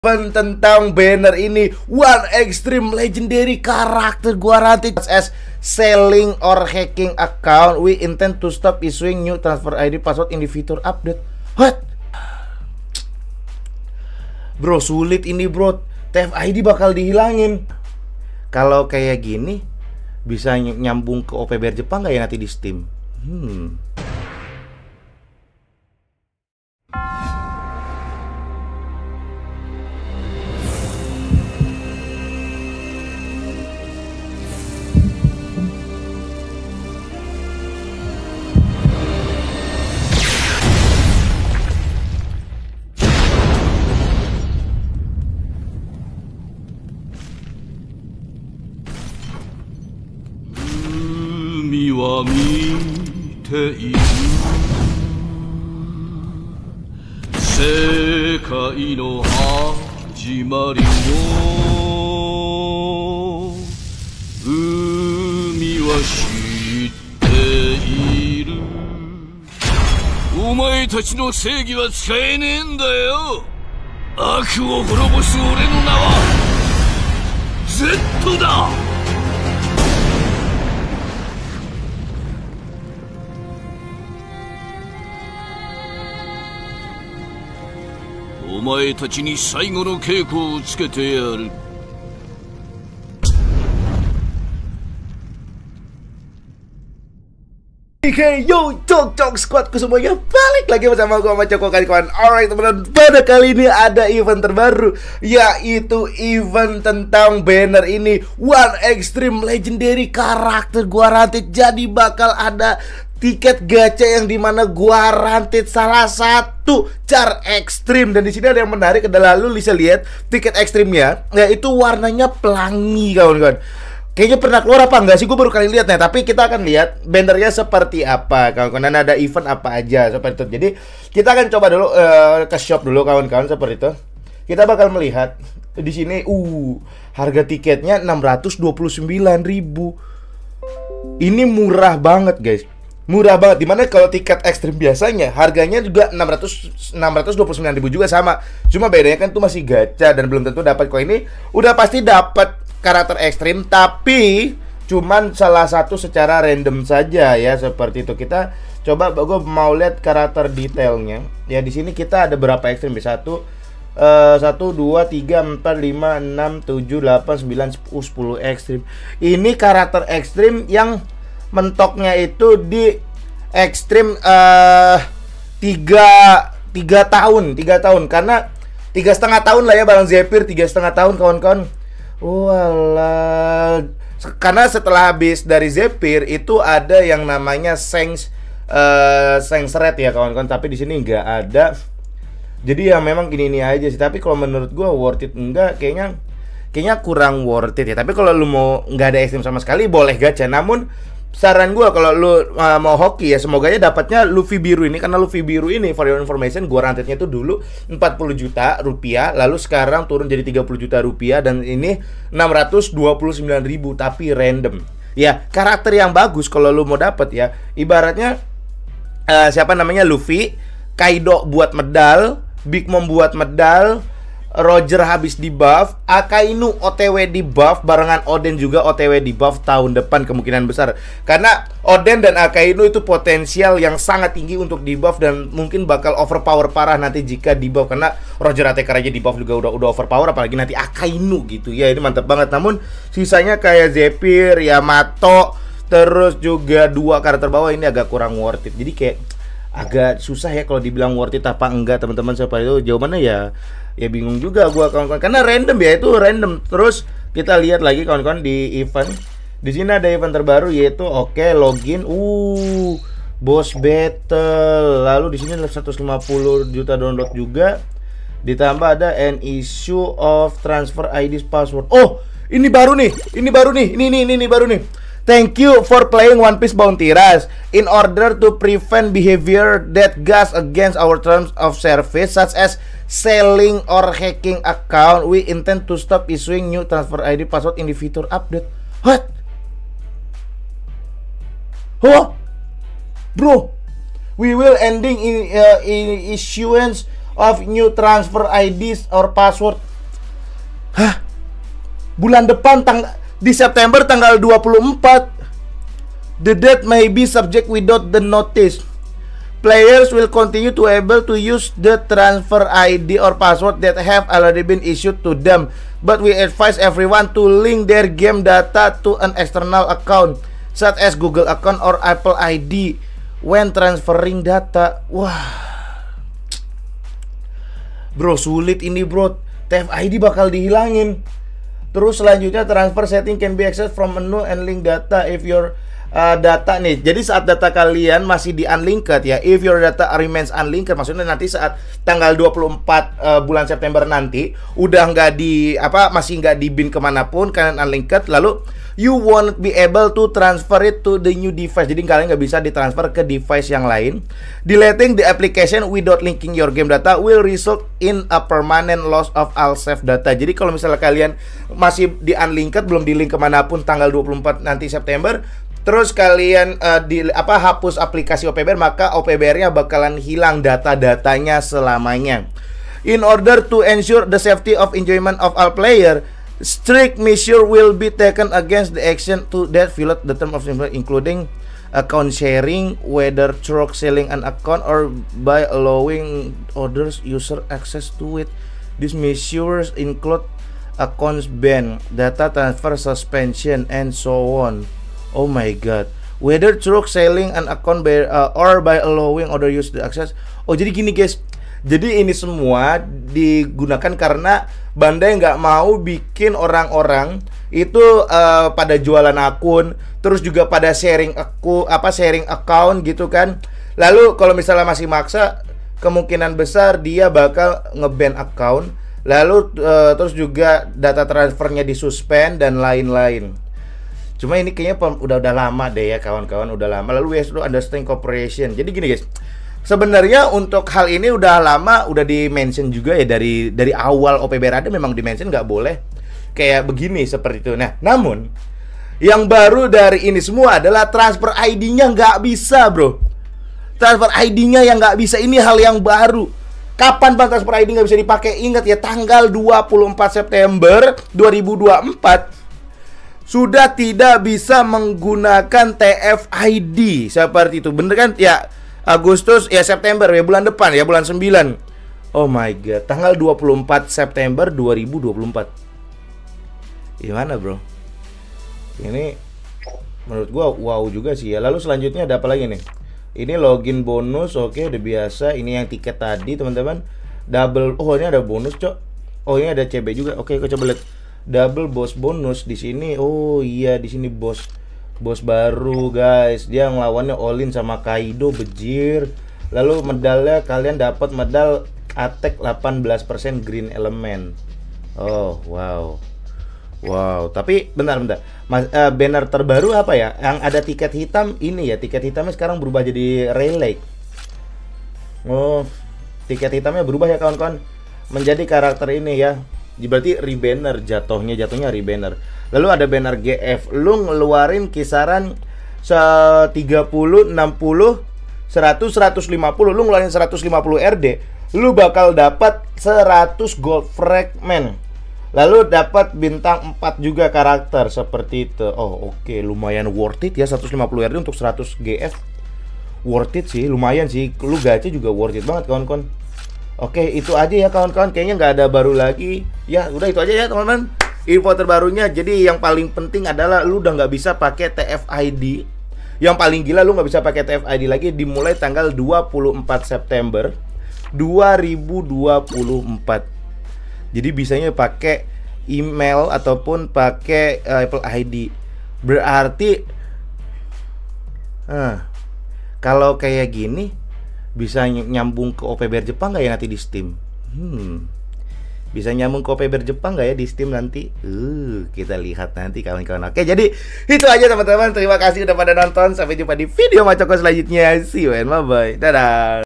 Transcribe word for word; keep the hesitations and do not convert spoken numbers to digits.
Tentang banner ini, One Extreme Legendary Character guaranteed as selling or hacking account. We intend to stop issuing new transfer I D password in the future update. What? Bro, sulit ini bro. T F I D bakal dihilangin. Kalau kayak gini bisa nyambung ke O P B R Jepang nggak ya nanti di Steam? Hmm. Oke, yo, cok cok squadku semuanya, balik lagi bersama gua sama Coko kawan-kawan. Alright teman-teman, pada kali ini ada event terbaru, yaitu event tentang banner ini, One Extreme Legendary Character guaranteed. Jadi bakal ada tiket gacha yang dimana guaranteed salah satu car ekstrim. Dan di sini ada yang menarik adalah lu bisa lihat tiket ekstrimnya, yaitu warnanya pelangi kawan-kawan. Kayaknya pernah keluar apa enggak sih? Gue baru kali lihat nih. Tapi kita akan lihat bannernya seperti apa kawan-kawan. Dan ada event apa aja seperti itu. Jadi kita akan coba dulu uh, ke shop dulu kawan-kawan seperti itu. Kita bakal melihat di sini uh harga tiketnya enam ratus dua puluh sembilan ribu. Ini murah banget guys. Murah banget. Dimana kalau tiket ekstrim biasanya harganya juga enam ratus dua puluh sembilan ribu juga sama. Cuma bedanya kan tuh masih gacha dan belum tentu dapat. Kok ini udah pasti dapat karakter ekstrim, tapi cuman salah satu secara random saja ya, seperti itu. Kita coba, gue mau lihat karakter detailnya. Ya di sini kita ada berapa ekstrim? Satu, uh, satu, dua, tiga, empat, lima, enam, tujuh, delapan, sembilan, sepuluh ekstrim. Ini karakter ekstrim yang mentoknya itu di ekstrim uh, tiga tiga tahun, tiga tahun karena tiga setengah tahun lah ya Bang Zephyr, tiga setengah tahun kawan-kawan. Walah, karena setelah habis dari Zephyr itu ada yang namanya Sengs uh, Sengs Red ya kawan-kawan, tapi di sini nggak ada. Jadi ya memang gini-ini aja sih. Tapi kalau menurut gua worth it enggak, kayaknya kayaknya kurang worth it ya. Tapi kalau lu mau nggak ada ekstrim sama sekali boleh gacha. Namun saran gue kalau lu uh, mau hoki ya, semoga dapatnya Luffy biru ini. Karena Luffy biru ini, for your information, gue rantednya tuh dulu empat puluh juta rupiah, lalu sekarang turun jadi tiga puluh juta rupiah. Dan ini enam ratus dua puluh sembilan ribu, tapi random. Ya, karakter yang bagus kalau lu mau dapet ya, ibaratnya uh, siapa namanya, Luffy, Kaido buat medal, Big Mom buat medal, Roger habis di buff, Akainu O T W di buff, barengan Oden juga O T W di buff tahun depan kemungkinan besar. Karena Oden dan Akainu itu potensial yang sangat tinggi untuk di buff dan mungkin bakal overpower parah nanti jika di buff. Karena Roger Attacker aja di buff juga udah udah overpower, apalagi nanti Akainu gitu ya, ini mantap banget. Namun sisanya kayak Zephyr, Yamato, terus juga dua karakter bawah ini agak kurang worth it. Jadi kayak agak susah ya kalau dibilang worth it apa enggak teman-teman. Seperti itu jawabannya ya ya bingung juga gua kawan-kawan, karena random ya, itu random. Terus kita lihat lagi kawan-kawan di event. Di sini ada event terbaru yaitu oke okay, login uh boss battle. Lalu di sini ada seratus lima puluh juta download juga. Ditambah ada an issue of transfer I D password. Oh, ini baru nih. Ini baru nih. Ini ini ini, ini baru nih. Thank you for playing One Piece Bounty Rush. In order to prevent behavior that goes against our terms of service, such as selling or hacking account, we intend to stop issuing new transfer I D password in the future update. What? Oh, bro, we will ending in, uh, in issuance of new transfer I Ds or password. bulan depan tang di September tanggal dua puluh empat. The date may be subject without the notice. Players will continue to able to use the transfer I D or password that have already been issued to them, but we advise everyone to link their game data to an external account such as Google account or Apple I D when transferring data. Wah, bro, sulit ini bro. T F I D bakal dihilangin. Terus selanjutnya transfer setting can be accessed from menu and link data if your uh, data nih. Jadi saat data kalian masih di unlinked ya, if your data remains unlinked, maksudnya nanti saat tanggal dua puluh empat uh, bulan September nanti udah nggak di apa masih nggak di bin kemanapun kalian unlinked, lalu you won't be able to transfer it to the new device. Jadi kalian nggak bisa ditransfer ke device yang lain. Deleting the application without linking your game data will result in a permanent loss of all save data. Jadi kalau misalnya kalian masih di unlinked, belum di link kemanapun tanggal dua puluh empat nanti September, terus kalian uh, di apa hapus aplikasi O P B R, maka O P B R-nya bakalan hilang data-datanya selamanya. In order to ensure the safety of enjoyment of all player, strict measure will be taken against the action to that violate the term of service, including account sharing, whether through selling an account or by allowing others user access to it. These measures include accounts ban, data transfer suspension, and so on. Oh my god. Whether through selling an account by, uh, or by allowing other user access. Oh, jadi gini guys. Jadi ini semua digunakan karena Bandai nggak mau bikin orang-orang itu uh, pada jualan akun, terus juga pada sharing aku apa sharing account gitu kan. Lalu kalau misalnya masih maksa, kemungkinan besar dia bakal ngeban account. Lalu uh, terus juga data transfernya disuspend dan lain-lain. Cuma ini kayaknya udah udah lama deh ya kawan-kawan, udah lama. Lalu we have to understand cooperation. Jadi gini guys. Sebenarnya untuk hal ini udah lama, udah di-mention juga ya dari dari awal O P B R ada memang di-mention nggak boleh kayak begini seperti itu. Nah, namun yang baru dari ini semua adalah transfer I D-nya nggak bisa, bro. Transfer I D-nya yang nggak bisa, ini hal yang baru. Kapan bang transfer I D nggak bisa dipakai? Ingat ya, tanggal dua puluh empat September dua ribu dua puluh empat sudah tidak bisa menggunakan T F I D seperti itu. Bener kan? Ya. Agustus ya September ya bulan depan ya bulan sembilan. Oh my god, tanggal dua puluh empat September dua ribu dua puluh empat. Gimana bro? Ini menurut gua wow juga sih ya. Lalu selanjutnya ada apa lagi nih? Ini login bonus, oke udah biasa. Ini yang tiket tadi teman-teman. Double, oh ini ada bonus cok. Oh ini ada C B juga. Oke, kita coba lihat. Double boss bonus di sini. Oh iya di sini bos. Bos baru guys, dia ngelawannya Olin sama Kaido, bejir. Lalu medalnya kalian dapat medal attack delapan belas persen green element. Oh wow. Wow, tapi bentar-bentar Mas, uh, banner terbaru apa ya? Yang ada tiket hitam ini ya, tiket hitamnya sekarang berubah jadi relay. Oh, tiket hitamnya berubah ya kawan-kawan, menjadi karakter ini ya. Berarti rebanner jatuhnya, jatuhnya rebanner. Lalu ada banner G F, lu ngeluarin kisaran tiga puluh, enam puluh, seratus, seratus lima puluh. Lu ngeluarin seratus lima puluh R D, lu bakal dapat seratus gold fragment. Lalu dapat bintang empat juga karakter seperti itu. Oh oke, okay. Lumayan worth it ya, seratus lima puluh R D untuk seratus G F. Worth it sih, lumayan sih. Lu gacha juga worth it banget kawan-kawan. Oke, okay, itu aja ya kawan-kawan. Kayaknya nggak ada baru lagi. Ya udah itu aja ya teman-teman. Info terbarunya. Jadi yang paling penting adalah lu udah nggak bisa pakai T F I D. Yang paling gila lu nggak bisa pakai T F I D lagi dimulai tanggal dua puluh empat September dua ribu dua puluh empat. Jadi bisanya pakai email ataupun pakai uh, Apple I D. Berarti uh, kalau kayak gini bisa nyambung ke O P B R Jepang nggak ya nanti di Steam? Hmm. Bisa nyambung ke O P B R Jepang nggak ya di Steam nanti? Uh, kita lihat nanti kawan-kawan. Oke, jadi itu aja teman-teman. Terima kasih udah pada nonton. Sampai jumpa di video Macoko selanjutnya. See you and bye-bye. Dadah.